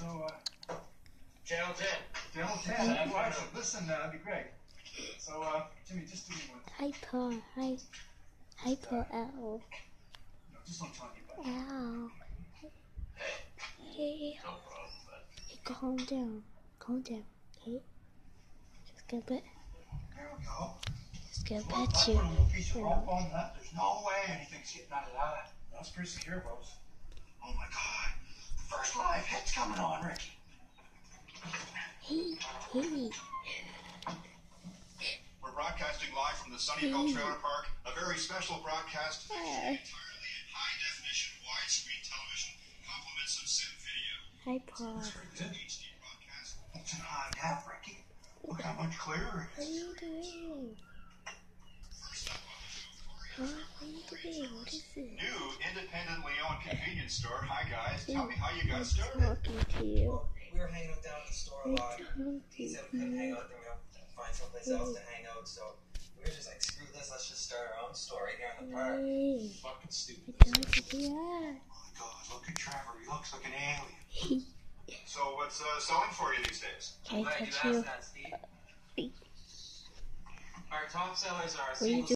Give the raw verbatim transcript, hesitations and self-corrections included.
So, uh, Channel ten. Channel ten. Well, actually, listen, uh, that'd be great. So, uh, Jimmy, just do me one. Hyper, hi, hyper, ow, No, just don't tell anybody. ow. Hey, No problem, bud. hey, calm down, calm down, okay? Just gonna pet, There we go. just gonna Well, pet I you. put a little piece of you rope know. on that. There's no way anything's getting out of that. That's pretty secure, Rose. Oh my God. The first live hit's coming on, Ricky. Hey, hey, We're broadcasting live from the Sunnyvale Trailer Park, a very special broadcast featuring entirely in high-definition widescreen television, compliments of Sim Video. hyper. That's pretty good. H D broadcast. It's an high def, Ricky. Look how much clearer it What are is. you doing? First up on the show, Corey. Huh? What are you doing? What is it? New independently owned convenience store. Hi guys, tell me Hey, how you got I'm started. talking to you. Well, we were hanging out down at the store a I'm lot. talking He to said we couldn't hang you. out there, we have to find someplace else to hang out. So we were just like, screw this, let's just start our own store right here in the park. Hey, Fucking stupid. I don't want to do that. Oh my God, look at Trevor. He looks like an alien. So what's uh, selling for you these days? Can I Glad you touch you? asked that, Steve. Our top sellers are What are you single